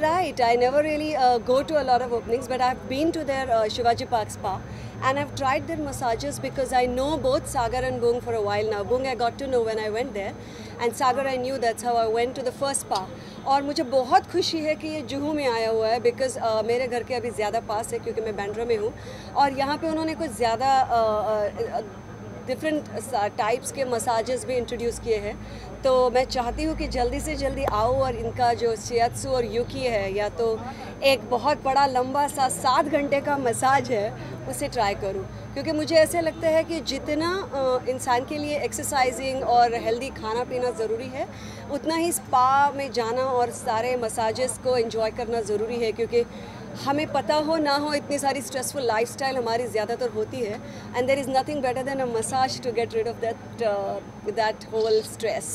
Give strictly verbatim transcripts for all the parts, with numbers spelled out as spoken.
right. I never really uh, go to a lot of openings, but I've been to their uh, Shivaji Park spa, and I've tried their massages because I know both Sagar and Bung for a while now. Bung I got to know when I went there, and Sagar I knew. That's how I went to the first spa. और मुझे बहुत खुशी है कि ये जुहू में आया हुआ है, बिकॉज़ uh, मेरे घर के अभी ज़्यादा पास है क्योंकि मैं बैंड्रा में हूँ, और यहाँ पे उन्होंने कुछ ज़्यादा डिफरेंट टाइप्स के मसाजेस भी इंट्रोड्यूस किए हैं. तो मैं चाहती हूँ कि जल्दी से जल्दी आओ और इनका जो शियात्सु और युकी है, या तो एक बहुत बड़ा लंबा सा सात घंटे का मसाज है, उसे ट्राई करूँ, क्योंकि मुझे ऐसे लगता है कि जितना इंसान के लिए एक्सरसाइजिंग और हेल्दी खाना पीना ज़रूरी है, उतना ही स्पा में जाना और सारे मसाजेस को एंजॉय करना ज़रूरी है. क्योंकि हमें पता हो ना हो, इतनी सारी स्ट्रेसफुल लाइफस्टाइल हमारी ज़्यादातर होती है, and there is nothing better than a massage to get rid of that that whole stress.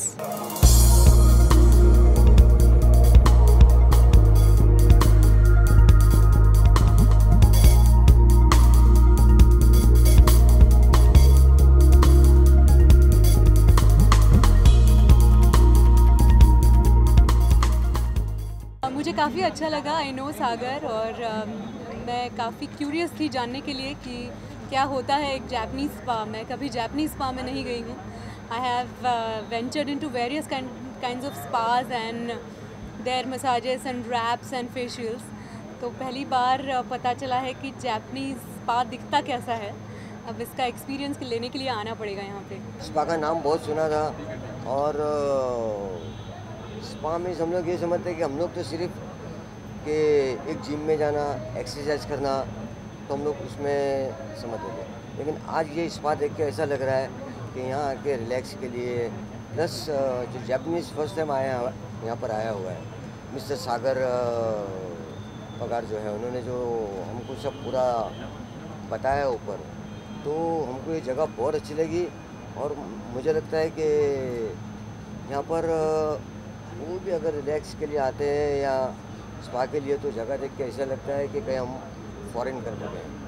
मुझे काफ़ी अच्छा लगा. आई नो सागर, और uh, मैं काफ़ी क्यूरियस थी जानने के लिए कि क्या होता है एक जापानीज़ स्पा. मैं कभी जापानीज़ स्पा में नहीं गई हूँ. I have ventured into various kinds of spas and their massages and wraps and facials. तो पहली बार uh, पता चला है कि जापानीज़ स्पा दिखता कैसा है. अब इसका एक्सपीरियंस लेने के लिए आना पड़ेगा यहाँ पे. स्पा का नाम बहुत सुना था, और स्पा में हम लोग ये समझते हैं कि हम लोग तो सिर्फ कि एक जिम में जाना, एक्सरसाइज करना, तो हम लोग उसमें समझते थे. लेकिन आज ये स्पा देख के ऐसा लग रहा है कि यहाँ आके रिलैक्स के लिए, प्लस जो जापानीज़ फर्स्ट टाइम आया यहाँ पर आया हुआ है, मिस्टर सागर पगार जो है, उन्होंने जो हमको सब पूरा बताया ऊपर, तो हमको ये जगह बहुत अच्छी लगी. और मुझे लगता है कि यहाँ पर वो भी अगर रिलैक्स के लिए आते हैं या स्पा के लिए, तो जगह देख के ऐसा लगता है कि कहीं हम फॉरेन कर चुके हैं.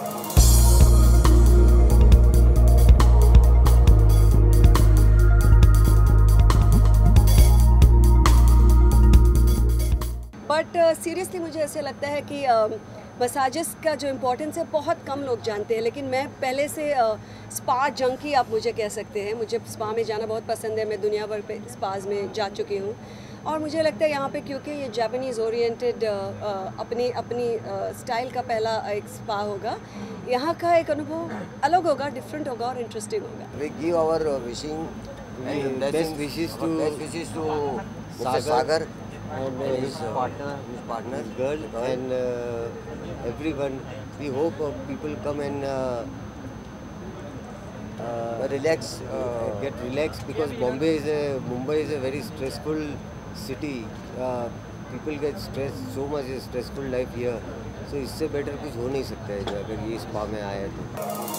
बट सीरियसली मुझे ऐसे लगता है कि मसाजेस uh, का जो इम्पोर्टेंस है बहुत कम लोग जानते हैं. लेकिन मैं पहले से स्पा uh, जंकी आप मुझे कह सकते हैं. मुझे स्पा में जाना बहुत पसंद है. मैं दुनिया भर पे स्पाज में जा चुकी हूँ, और मुझे लगता है यहाँ पे क्योंकि ये जापानीज़ ओरिएंटेड अपनी अपनी स्टाइल का पहला एक स्पा होगा, यहाँ का एक अनुभव अलग होगा, डिफरेंट होगा और इंटरेस्टिंग होगा. We give our wishing and best wishes to best wishes to Sagar, Sagar and his partner, his partner, girl, and uh, everyone. We hope uh, people come and uh, uh, relax, uh, get relaxed, because Bombay is a Mumbai is a very stressful city. Uh, people get stressed, so much stressful life here. So इससे better कुछ हो नहीं सकता है जो अगर ये spa में आया तो.